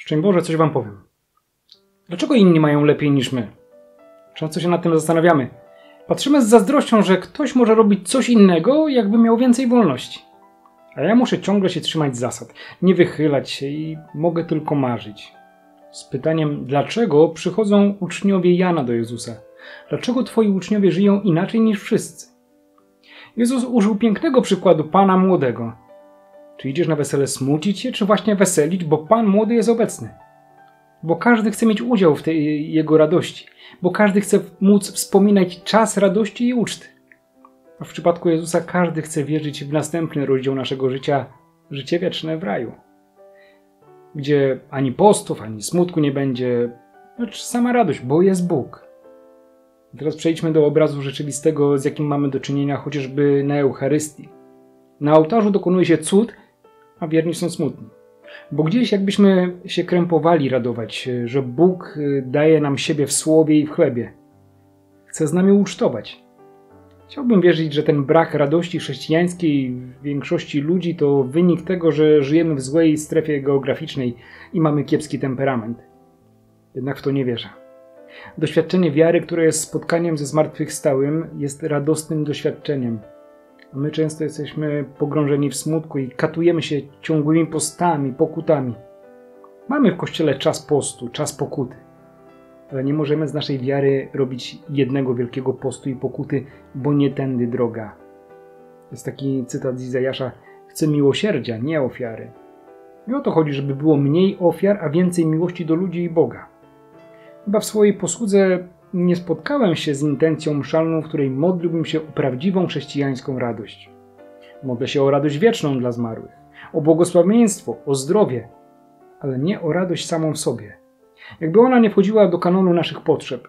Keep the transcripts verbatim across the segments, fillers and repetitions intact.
Szczęść Boże, coś wam powiem. Dlaczego inni mają lepiej niż my? Często się nad tym zastanawiamy. Patrzymy z zazdrością, że ktoś może robić coś innego, jakby miał więcej wolności. A ja muszę ciągle się trzymać zasad, nie wychylać się i mogę tylko marzyć. Z pytaniem, dlaczego przychodzą uczniowie Jana do Jezusa? Dlaczego twoi uczniowie żyją inaczej niż wszyscy? Jezus użył pięknego przykładu Pana młodego. Czy idziesz na wesele smucić się, czy właśnie weselić, bo Pan młody jest obecny? Bo każdy chce mieć udział w tej jego radości. Bo każdy chce móc wspominać czas radości i uczty. A w przypadku Jezusa każdy chce wierzyć w następny rozdział naszego życia, życie wieczne w raju. Gdzie ani postów, ani smutku nie będzie, lecz sama radość, bo jest Bóg. I teraz przejdźmy do obrazu rzeczywistego, z jakim mamy do czynienia chociażby na Eucharystii. Na ołtarzu dokonuje się cud, a wierni są smutni. Bo gdzieś jakbyśmy się krępowali radować, że Bóg daje nam siebie w słowie i w chlebie. Chce z nami ucztować. Chciałbym wierzyć, że ten brak radości chrześcijańskiej w większości ludzi to wynik tego, że żyjemy w złej strefie geograficznej i mamy kiepski temperament. Jednak w to nie wierzę. Doświadczenie wiary, które jest spotkaniem ze zmartwychwstałym, jest radosnym doświadczeniem. A my często jesteśmy pogrążeni w smutku i katujemy się ciągłymi postami, pokutami. Mamy w Kościele czas postu, czas pokuty. Ale nie możemy z naszej wiary robić jednego wielkiego postu i pokuty, bo nie tędy droga. Jest taki cytat z Izajasza: chcę miłosierdzia, nie ofiary. I o to chodzi, żeby było mniej ofiar, a więcej miłości do ludzi i Boga. Chyba w swojej posłudze nie spotkałem się z intencją mszalną, w której modliłbym się o prawdziwą chrześcijańską radość. Modlę się o radość wieczną dla zmarłych, o błogosławieństwo, o zdrowie, ale nie o radość samą w sobie. Jakby ona nie wchodziła do kanonu naszych potrzeb.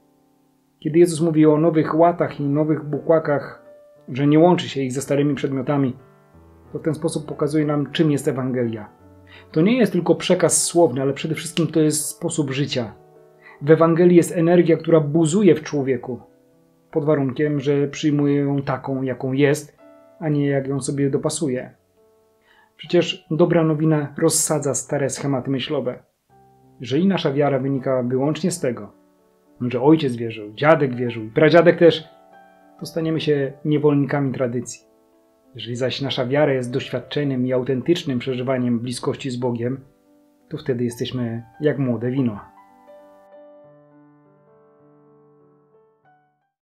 Kiedy Jezus mówi o nowych łatach i nowych bukłakach, że nie łączy się ich ze starymi przedmiotami, to w ten sposób pokazuje nam, czym jest Ewangelia. To nie jest tylko przekaz słowny, ale przede wszystkim to jest sposób życia. W Ewangelii jest energia, która buzuje w człowieku, pod warunkiem, że przyjmuje ją taką, jaką jest, a nie jak ją sobie dopasuje. Przecież dobra nowina rozsadza stare schematy myślowe. Jeżeli nasza wiara wynika wyłącznie z tego, że ojciec wierzył, dziadek wierzył i pradziadek też, to staniemy się niewolnikami tradycji. Jeżeli zaś nasza wiara jest doświadczeniem i autentycznym przeżywaniem bliskości z Bogiem, to wtedy jesteśmy jak młode wino.